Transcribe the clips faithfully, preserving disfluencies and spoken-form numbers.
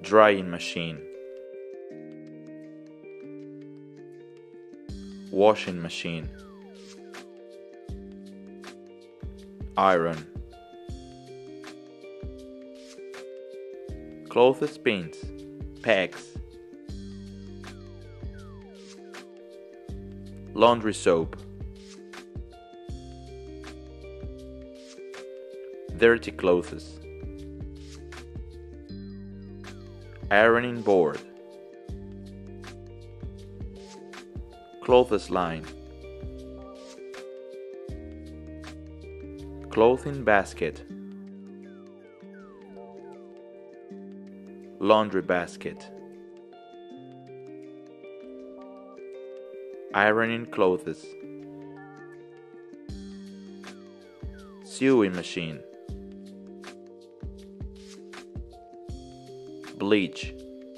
drying machine, washing machine, iron, clothes pins, pegs, laundry soap, dirty clothes, ironing board, clothesline, clothing basket, laundry basket, ironing clothes, sewing machine, bleach,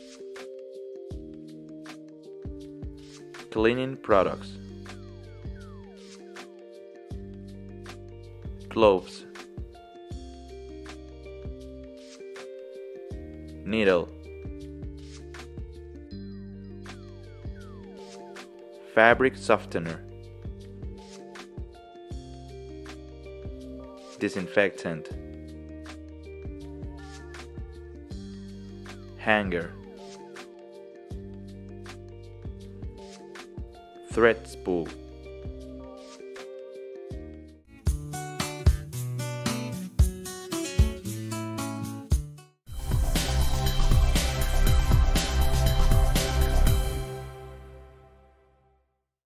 cleaning products, gloves, needle, fabric softener, disinfectant, hanger, thread spool,